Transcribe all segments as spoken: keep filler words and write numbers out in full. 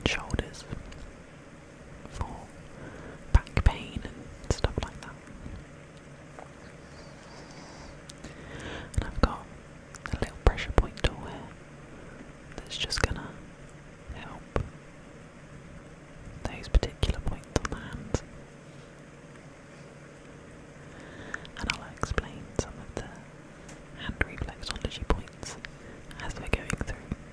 shoulders for back pain and stuff like that. And I've got a little pressure point tool here that's just gonna help those particular points on the hands. And I'll explain some of the hand reflexology points as we're going through.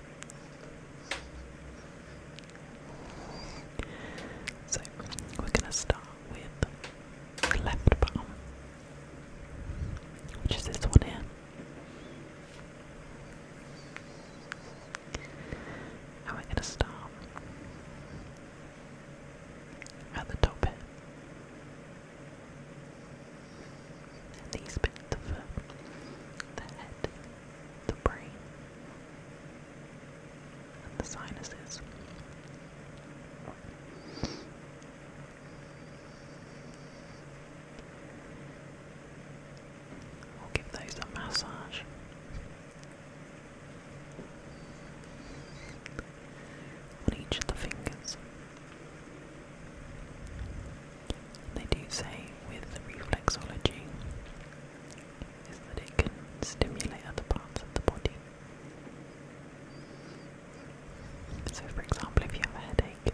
So we're going to start with the left palm, which is this one here. And we're going to start at the top here. And these bits of uh, the head, the brain, and the sinuses. We'll give those a massage. On each of the fingers. They do say with reflexology is that it can stimulate other parts of the body. So for example, if you have a headache,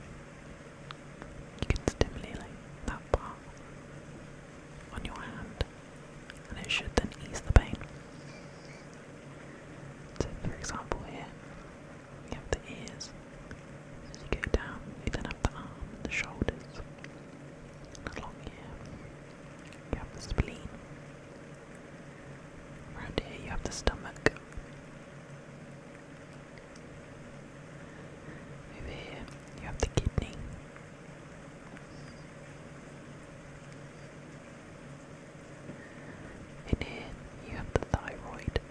you can stimulate that part on your hand and it should then ease the pain. So for example here, you have the ears. As you go down, you then have the arm and the shoulders. And along here, you have the spleen. Around here you have the stomach. Over here you have the kidney. In here you have the thyroid.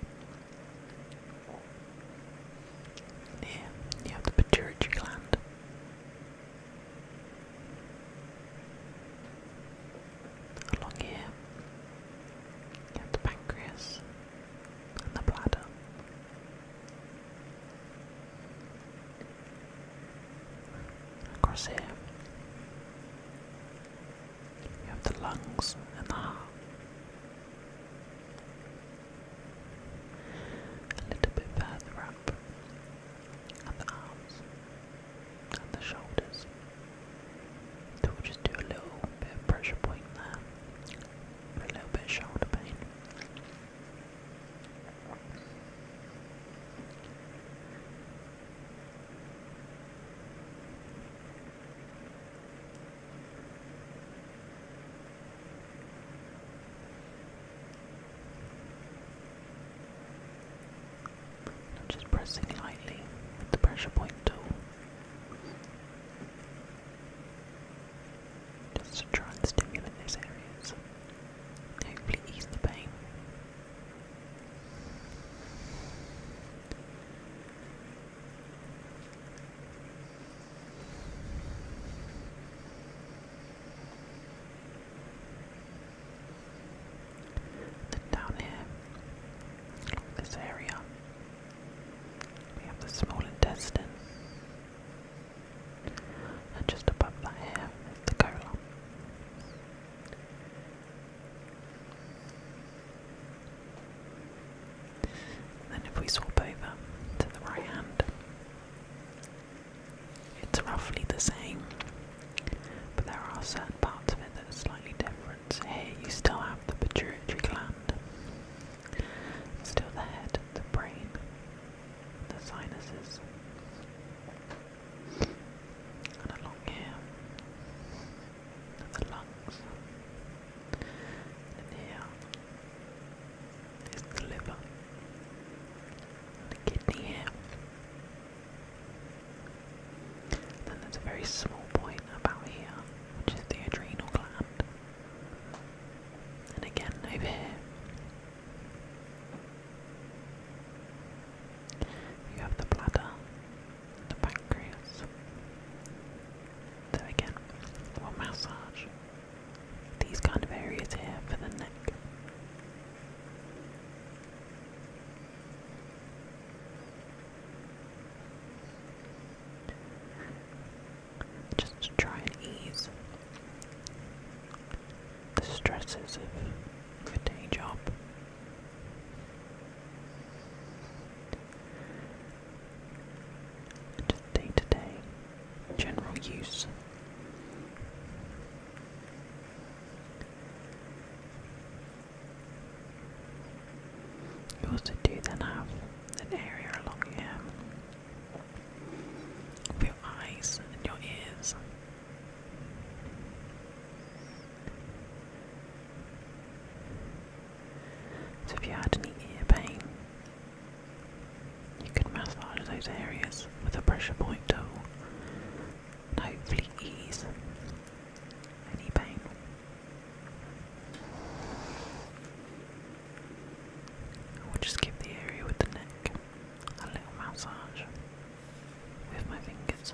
In here you have the pituitary gland. Along here you have the pancreas and the bladder. Across here you have the lungs and the heart. A little bit further up at the arms and the shoulders. So we'll just do a little bit of pressure point there for a little bit of shoulder pain. I'm just pressing lightly with the pressure point tool, just to try and stimulate those areas, hopefully ease the pain. Then down here, along this area, we have the small intestine, and just above that here is the colon. Then if we swap over to the right hand, it's roughly the same, but there are certain parts of it that are slightly different. So here you still have the pituitary gland, still the head, the brain, the sinuses, and along here are the lungs, and here is the liver, the kidney here. Then there's a very small point about here, which is the adrenal gland. And again over here, you have the bladder, the pancreas. So again, we'll massage these kind of areas here for the neck. those areas with a pressure point tool and hopefully ease any pain. We'll just give the area with the neck a little massage with my fingers.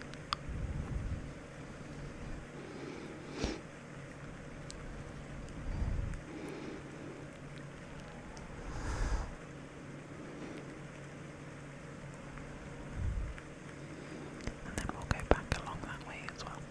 And then we'll go back along that way as well.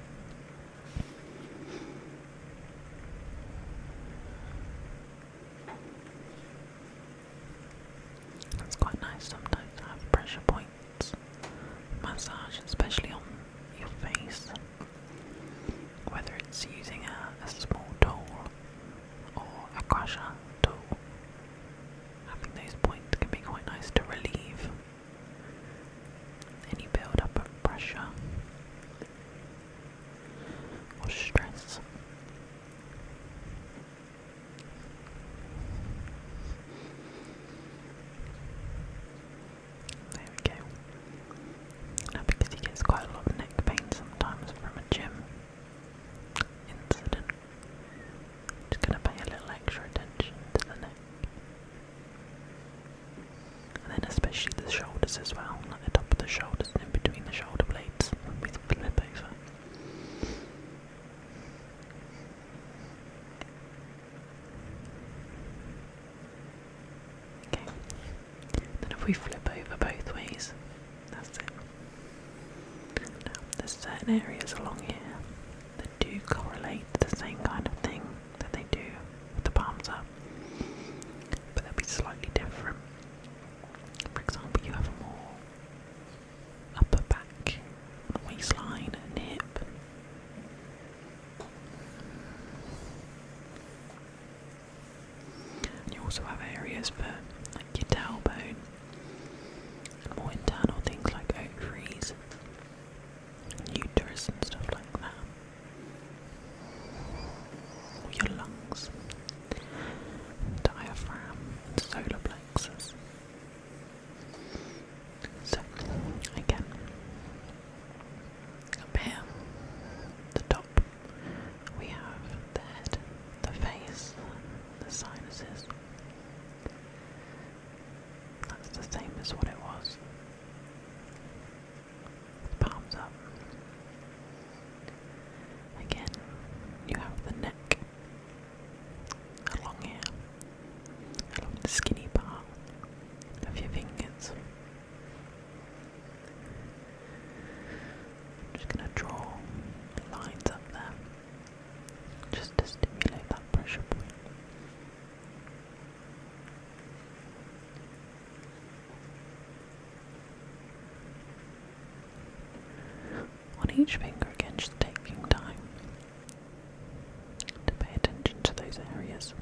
It's quite nice sometimes to have pressure points massage, especially on your face, whether it's using a, a small tool or a crusher tool. Having those points can be quite nice to relieve any build up of pressure or stress. There we go. Now, because he gets quite a lot of neck pain sometimes from a gym incident, I'm just going to pay a little extra attention to the neck. And then especially the shoulders as well, like the top of the shoulders and in between the shoulder blades with flip over. Okay, then if we flip over both ways, that's it. Now, there's certain areas along here that do correlate to the same kind of thing that they do with the palms up, but they'll be slightly different. For example, you have a more upper back, waistline and hip. You also have areas for like your tailbone, and more internal things like ovaries, uterus and stuff like that. Or your lungs, diaphragm and solar plexus. So, again, up here, the top, we have the head, the face, the sinuses. That's the same as what it was. Palms up. Again, you have the neck along here, along the skinny part of your fingers. I'm just going to draw lines up there, just to stimulate that pressure point. On each finger again, just taking time to pay attention to those areas.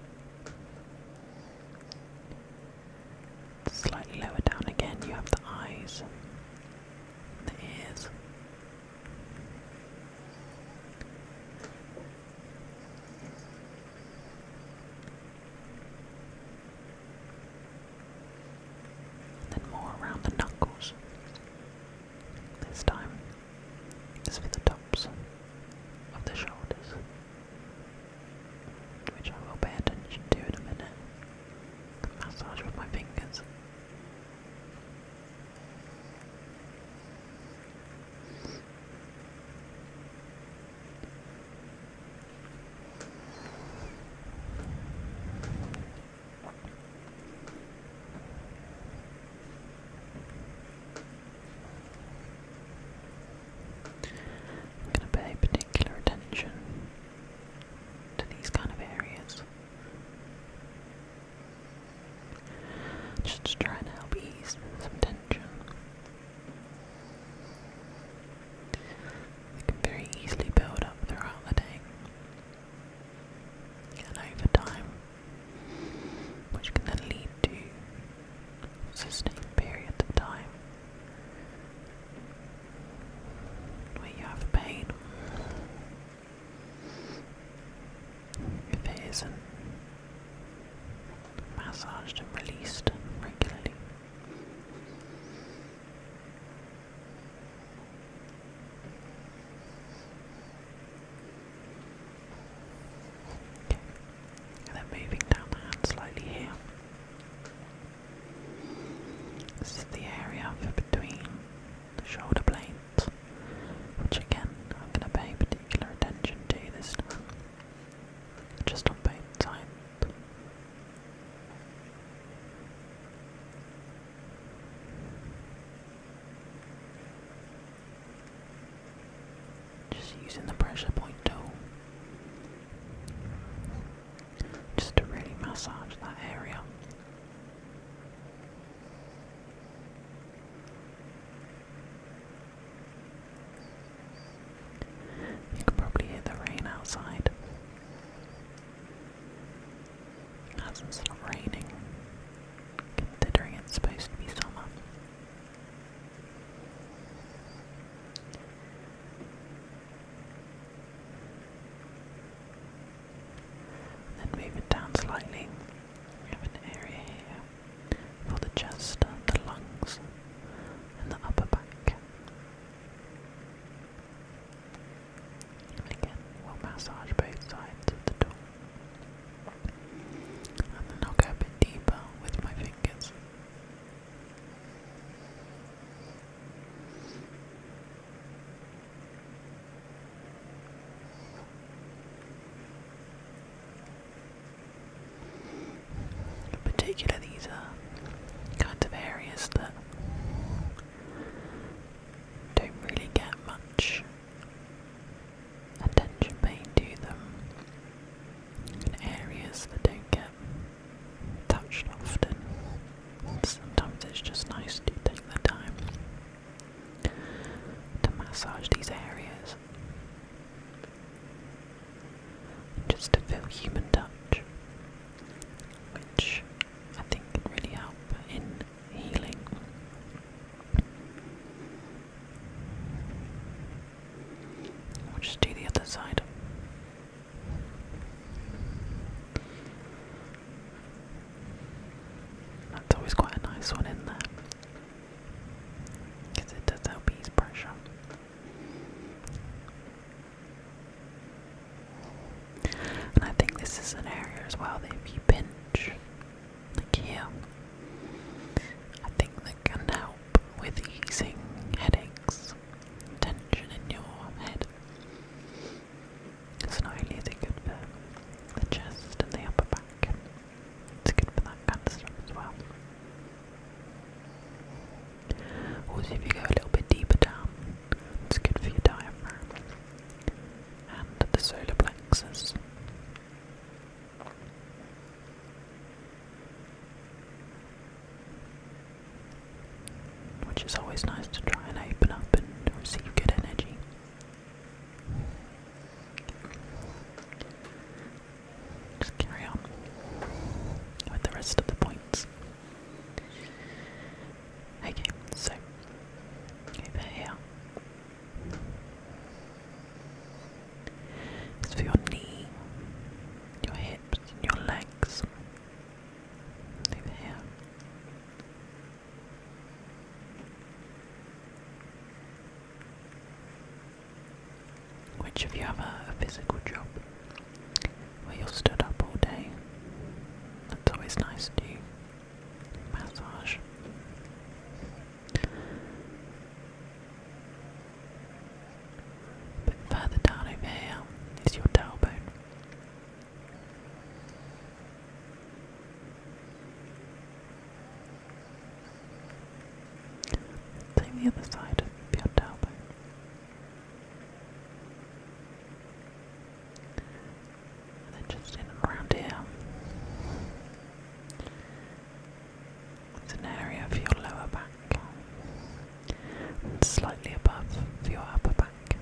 Slightly lower down again, you have the eyes, the ears. And then more around the knuckles. This time is for the tops of the shoulders, which I will pay attention to in a minute. Massage with my fingers. This is the area for between the shoulder blades, which again I'm going to pay particular attention to this time, just on both sides. Just using the pressure point tool, just to really massage that area. You can probably hear the rain outside. It hasn't stopped raining, considering it's supposed to be summer. Then move it down slightly. We have an area here for the chest, the lungs, and the upper back. And again, we'll massage both sides of the door. And then I'll go a bit deeper with my fingers. In particular, these are kinds of areas that don't really get much attention paid to them, in areas that don't get touched often. Sometimes it's just nice to take the time to massage these areas, just to feel human touch, which I think can really help in healing. We'll just do the other side. That's always quite a nice one in there, because it does help ease pressure. And I think this is an area as well that if you pinch, like here, I think that can help with easing headaches, tension in your head. So not only is it good for the chest and the upper back, it's good for that kind of stuff as well. Also, if you go a little bit deeper down, it's good for your diaphragm and the solar plexus. Which is always nice to try and open up and receive good energy. Just carry on with the rest of the points. Okay, so over here is for your knee, your hips, and your legs. Over here. Which, if you have a, a physical job where you're stood up all day, that's always nice to massage. A bit further down over here is your tailbone. Same the other side of your tailbone. And then just in and around here, it's an area for your lower back, and slightly above for your upper back,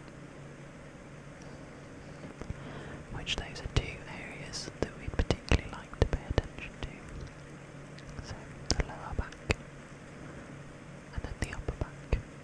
which those are two areas that we'd particularly like to pay attention to. So the lower back and then the upper back.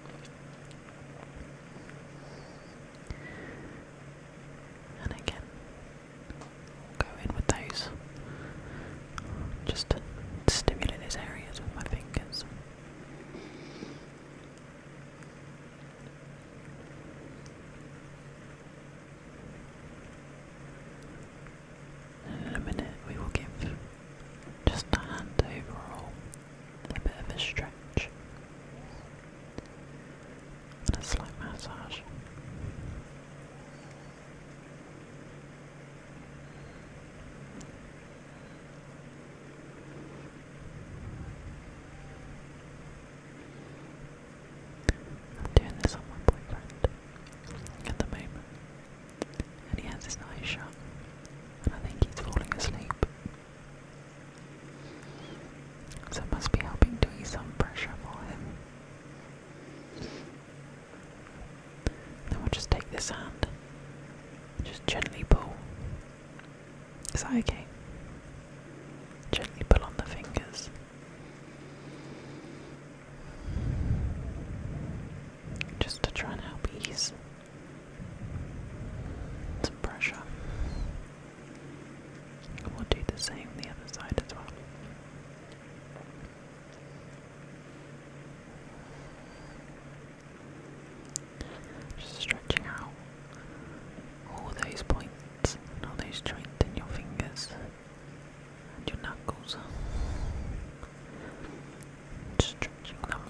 stretching them.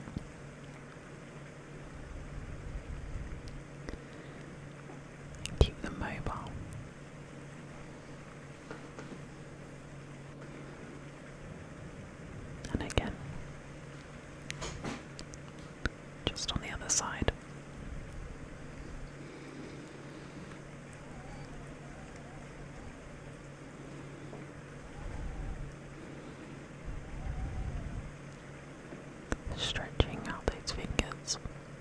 Keep them mobile. And again, just on the other side. Stretching out those fingers.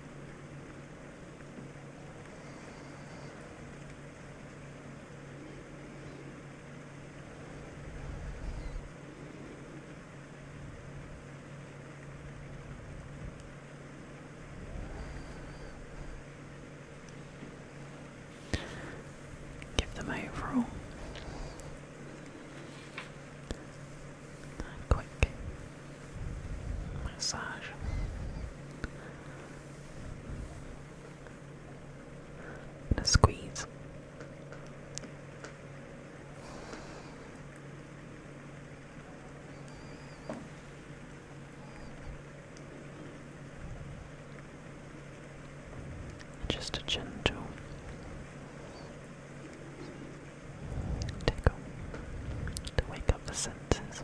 Give them overall a quick massage. And a squeeze. Just a gentle tickle to wake up the senses.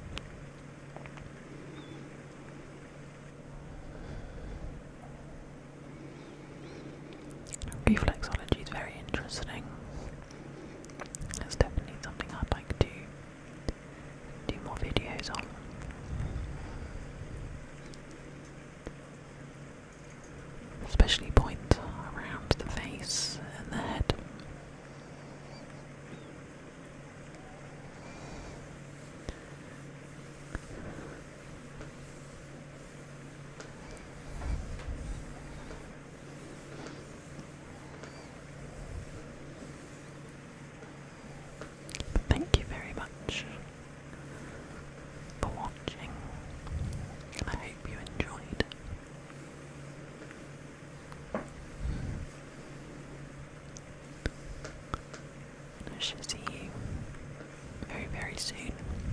Reflexology is very interesting. It's definitely something I'd like to do more videos on. Especially point around the face and the head. Thank you very much for watching, and I hope you enjoyed. I shall see you very, very soon.